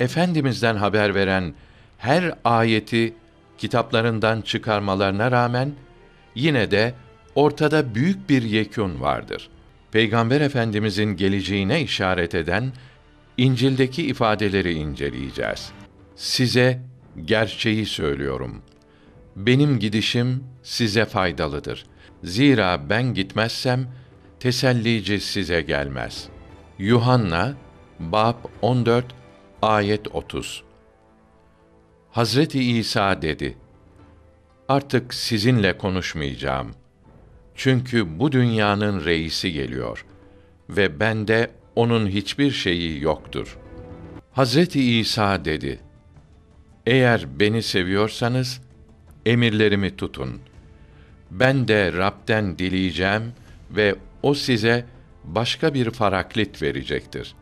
Efendimiz'den haber veren her ayeti kitaplarından çıkarmalarına rağmen, yine de ortada büyük bir yekûn vardır. Peygamber Efendimizin geleceğine işaret eden İncil'deki ifadeleri inceleyeceğiz. Size gerçeği söylüyorum. Benim gidişim size faydalıdır. Zira ben gitmezsem tesellici size gelmez. Yuhanna bab 14 ayet 30. Hazreti İsa dedi: Artık sizinle konuşmayacağım. Çünkü bu dünyanın reisi geliyor ve bende onun hiçbir şeyi yoktur. Hazreti İsa dedi: Eğer beni seviyorsanız emirlerimi tutun. Ben de Rab'den dileyeceğim ve o size başka bir Paraklit verecektir.